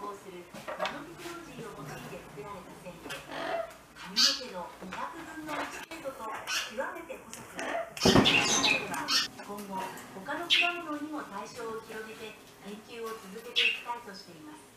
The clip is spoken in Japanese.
をするナノテクノロジーを用いて作られた繊維で、髪の毛の200分の1程度と極めて細く、今後他の果物にも対象を広げて研究を続けていきたいとしています。